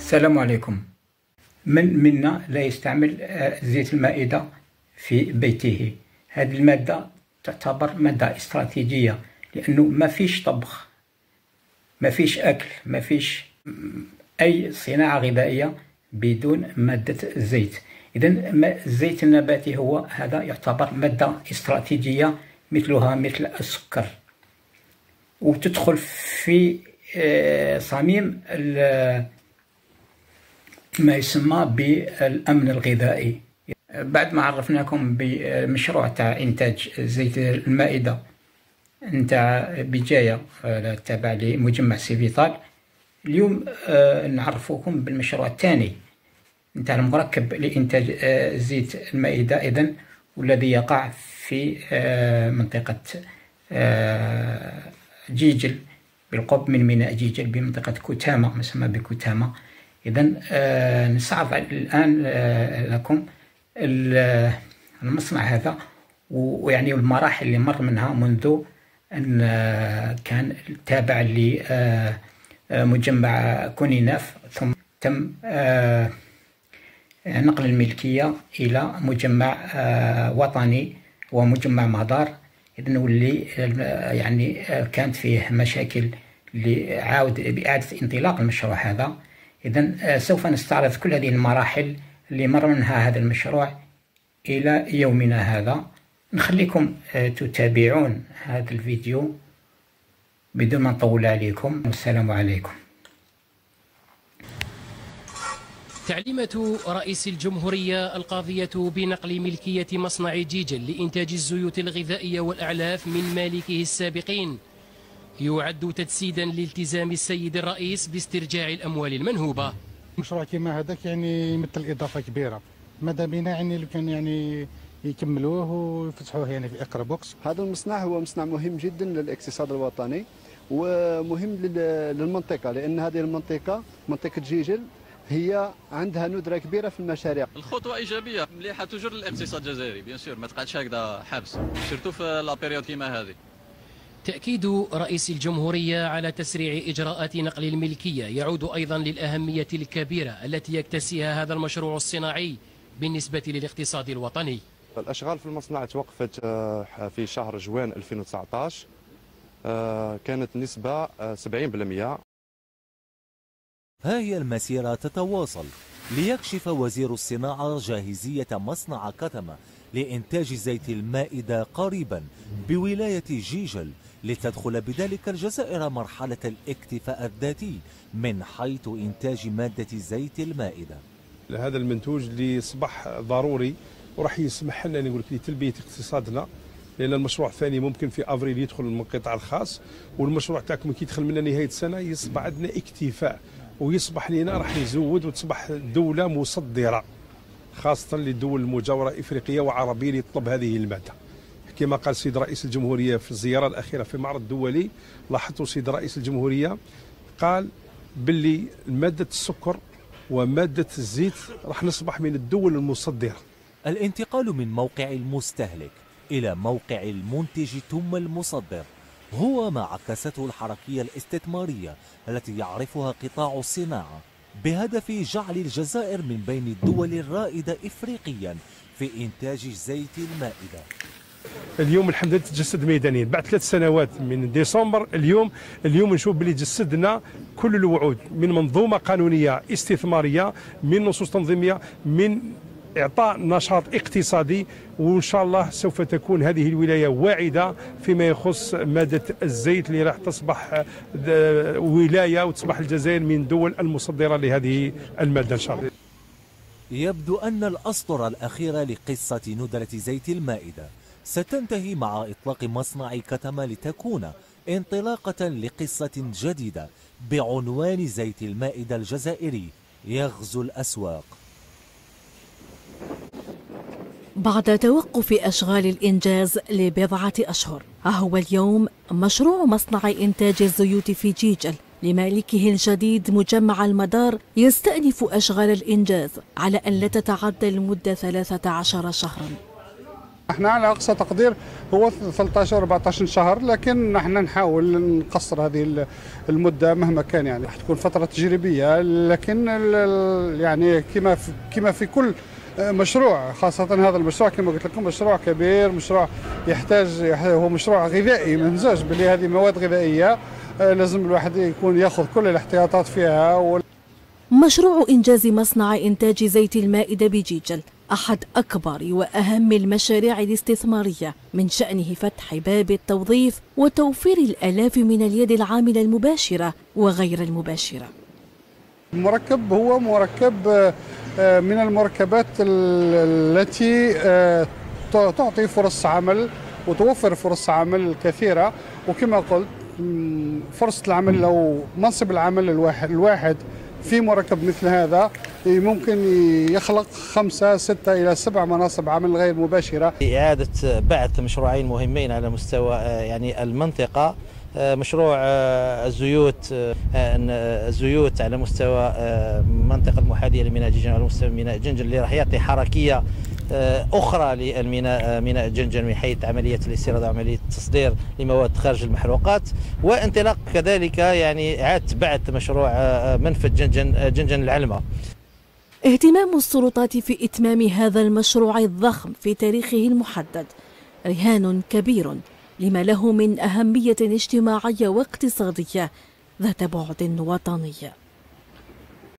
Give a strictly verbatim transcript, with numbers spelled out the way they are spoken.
السلام عليكم. من منا لا يستعمل زيت المائدة في بيته؟ هذه المادة تعتبر مادة استراتيجية، لأنه ما فيش طبخ، ما فيش أكل، ما فيش أي صناعة غذائية بدون مادة الزيت. إذن الزيت النباتي هو هذا يعتبر مادة استراتيجية مثلها مثل السكر، وتدخل في صميم ما يسمى بالأمن الغذائي. بعد ما عرفناكم بمشروع تاع إنتاج زيت المائدة نتاع بجاية تابع لمجمع سيفيطال، اليوم نعرفوكم بالمشروع الثاني نتاع المركب لإنتاج زيت المائدة إذن، والذي يقع في منطقة جيجل بالقرب من ميناء جيجل بمنطقة كتامة، مسمى بكتامة. إذن نستعرض الآن لكم المصنع هذا، ويعني المراحل اللي مر منها منذ أن كان تابع لمجمع كونيناف، ثم تم نقل الملكية إلى مجمع وطني ومجمع مدار. إذن واللي يعني كانت فيه مشاكل لعاود بإعادة انطلاق المشروع هذا. إذن سوف نستعرض كل هذه المراحل اللي مر منها هذا المشروع إلى يومنا هذا. نخليكم تتابعون هذا الفيديو بدون ما نطول عليكم، والسلام عليكم. تعليمات رئيس الجمهورية القاضية بنقل ملكية مصنع جيجل لإنتاج الزيوت الغذائية والأعلاف من مالكه السابقين يعد تجسيدا لالتزام السيد الرئيس باسترجاع الأموال المنهوبة. مشروع كما هذاك يعني يمثل إضافة كبيرة، ماذا بينا يعني لو كان يعني يكملوه ويفتحوه يعني في أقرب وقت. هذا المصنع هو مصنع مهم جدا للاقتصاد الوطني ومهم للمنطقة، لأن هذه المنطقة منطقة جيجل هي عندها ندرة كبيرة في المشاريع. الخطوة إيجابية مليحة توجور للاقتصاد الجزائري، بيان سور ما تقعدش هكذا حبس، سيرتو في لا بيريود كيما هذه. تأكيد رئيس الجمهورية على تسريع إجراءات نقل الملكية يعود أيضا للأهمية الكبيرة التي يكتسيها هذا المشروع الصناعي بالنسبة للاقتصاد الوطني. الأشغال في المصنع توقفت في شهر جوان ألفين وتسعة عشر، كانت نسبة سبعين بالمئة. ها هي المسيرة تتواصل ليكشف وزير الصناعة جاهزية مصنع كتمة لإنتاج زيت المائدة قريبا بولاية جيجل، لتدخل بذلك الجزائر مرحلة الاكتفاء الذاتي من حيث إنتاج مادة زيت المائدة. هذا المنتوج اللي أصبح ضروري وراح يسمح لنا نقول لك لتلبية اقتصادنا، لأن المشروع الثاني ممكن في أفريل يدخل من القطاع الخاص، والمشروع تاعكم كي يدخل من نهاية السنة يصبح عندنا اكتفاء، ويصبح لنا راح يزود وتصبح دولة مصدرة خاصة للدول المجاورة إفريقية وعربية اللي تطلب هذه المادة. كما قال السيد رئيس الجمهورية في الزيارة الأخيرة في المعرض الدولي، لاحظت السيد رئيس الجمهورية قال باللي مادة السكر ومادة الزيت راح نصبح من الدول المصدرة. الانتقال من موقع المستهلك إلى موقع المنتج ثم المصدر هو ما عكسته الحركية الاستثمارية التي يعرفها قطاع الصناعة، بهدف جعل الجزائر من بين الدول الرائدة إفريقيا في إنتاج زيت المائدة. اليوم الحمد لله تجسد ميدانيا بعد ثلاث سنوات من ديسمبر. اليوم اليوم نشوف بلي جسدنا كل الوعود من منظومة قانونية استثمارية، من نصوص تنظيمية، من إعطاء نشاط اقتصادي، وإن شاء الله سوف تكون هذه الولاية واعدة فيما يخص مادة الزيت اللي راح تصبح ولاية وتصبح الجزائر من الدول المصدرة لهذه المادة إن شاء الله. يبدو أن الأسطر الأخيرة لقصة ندرة زيت المائدة ستنتهي مع إطلاق مصنع كتمة، لتكون انطلاقة لقصة جديدة بعنوان زيت المائدة الجزائري يغزو الأسواق. بعد توقف أشغال الإنجاز لبضعة أشهر، ها هو اليوم مشروع مصنع إنتاج الزيوت في جيجل لمالكه الجديد مجمع المدار يستأنف أشغال الإنجاز على أن لا تتعدى المدة ثلاثة عشر شهرا. احنا على اقصى تقدير هو ثلاثة عشر أربعة عشر شهر، لكن نحن نحاول نقصر هذه المده مهما كان. يعني راح تكون فتره تجريبيه، لكن يعني كما في كما في كل مشروع، خاصه هذا المشروع كما قلت لكم مشروع كبير، مشروع يحتاج هو مشروع غذائي ممزوج بلي هذه مواد غذائيه، لازم الواحد يكون ياخذ كل الاحتياطات فيها. و... مشروع إنجاز مصنع إنتاج زيت المائدة بجيجل أحد أكبر وأهم المشاريع الاستثمارية، من شأنه فتح باب التوظيف وتوفير الآلاف من اليد العاملة المباشرة وغير المباشرة. المركب هو مركب من المركبات التي تعطي فرص عمل وتوفر فرص عمل كثيرة، وكما قلت فرصة العمل لو منصب العمل الواحد الواحد في مركب مثل هذا ممكن يخلق خمسة ستة إلى سبع مناصب عمل غير مباشرة. إعادة بعث مشروعين مهمين على مستوى يعني المنطقة، مشروع الزيوت الزيوت على مستوى المنطقة المحاذية لميناء جنجل وعلى مستوى ميناء جنجل، اللي راح يعطي حركية أخرى للميناء ميناء جنجل من حيث عملية الاستيراد وعملية التصدير لمواد خارج المحروقات، وانطلاق كذلك يعني إعادة بعث مشروع منفذ جنجل جنجل العلمة. اهتمام السلطات في إتمام هذا المشروع الضخم في تاريخه المحدد رهان كبير لما له من أهمية اجتماعية واقتصادية ذات بعد وطني.